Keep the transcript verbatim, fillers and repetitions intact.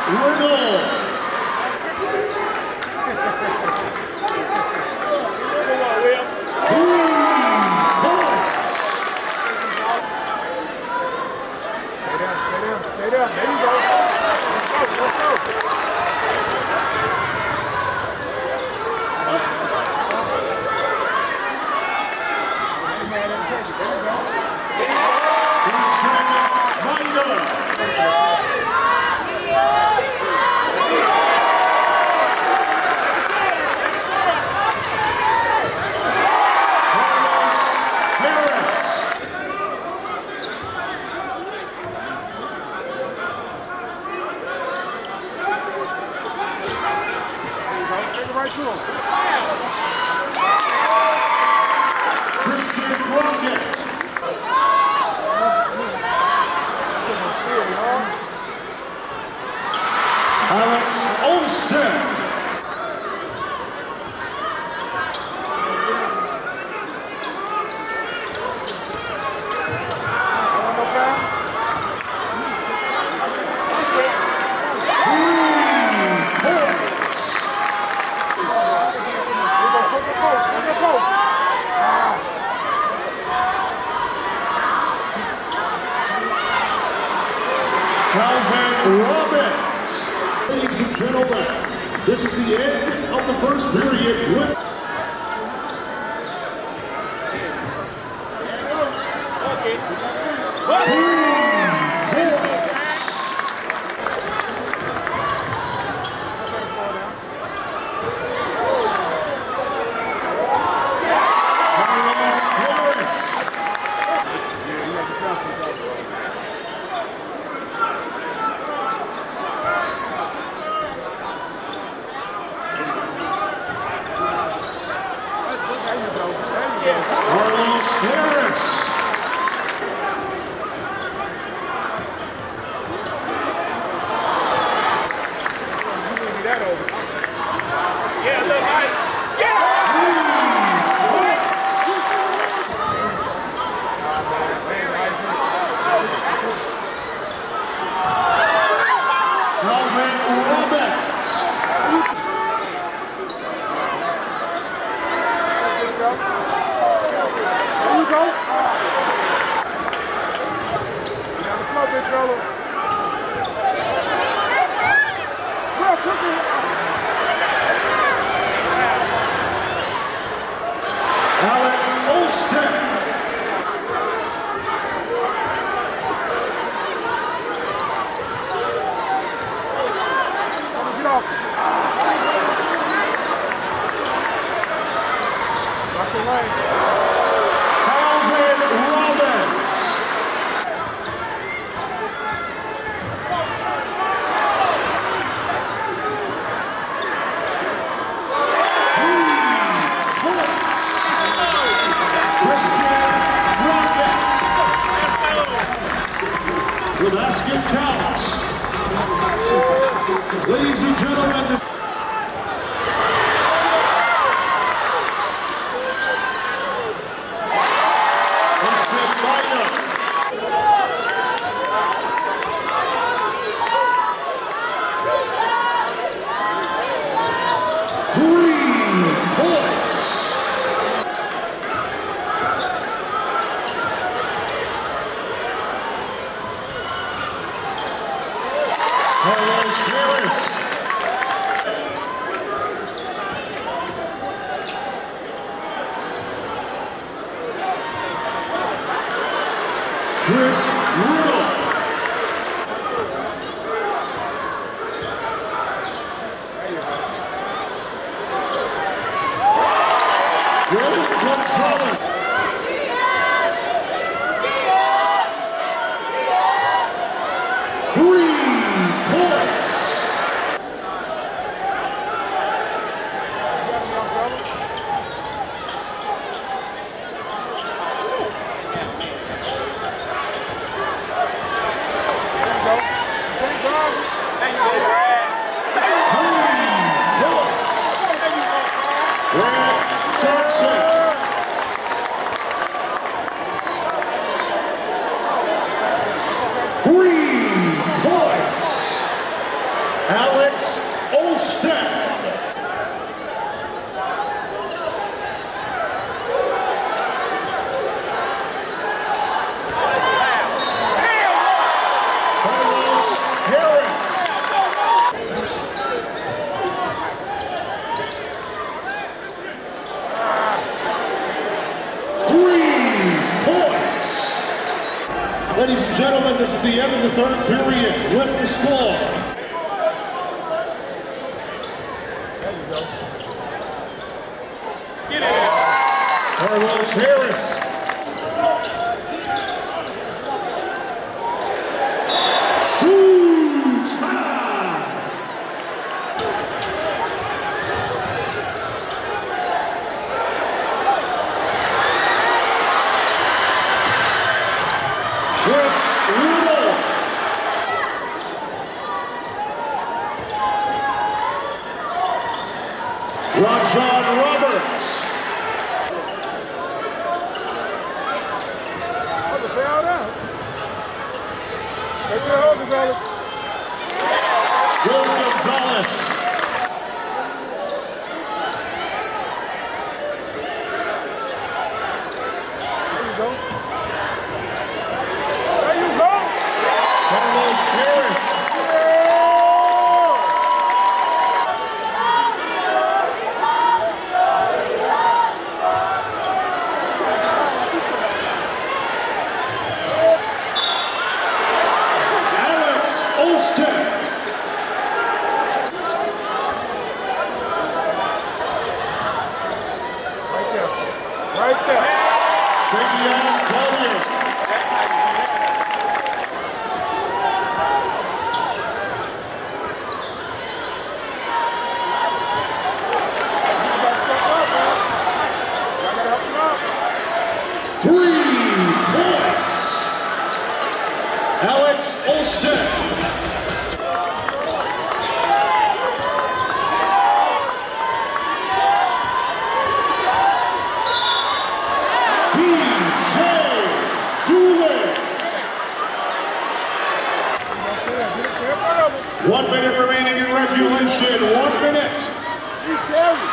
Riddle. Stay there. There you go. Let's go. Let's go. Right to him. Christian Rocket. Alex Olsten. Calvin Robbins. Ladies and gentlemen, this is the end of the first period. With Carlos Harris. Yeah, look, I, yeah! Calvin Robbins. There you go. You have the flow, big fella. Well, quickly. Alex Olsten. Get off. Lock the lane. Calvin Robbins. Christian Rocket. The basket counts. Ladies and gentlemen, this three points. Carlos Harris. Chris Riddle. Joe Gonzalez. Three points. Ladies and gentlemen, this is the end of the third period with the score. There you go. Get it. Carlos Harris. Shoots high. Chris Riddle. Rajon Roberts. That's a foul down. Take your hold, Gonzalez. Will Gonzalez. There you go. There you go. Carlos Harris. Alex Olston. Right there. Right there. Travion Collier. You gotta step up, man. Y'all gotta help him out. Three points. Alex Olston. B J Dooley. One minute remaining in regulation. One minute. He carries.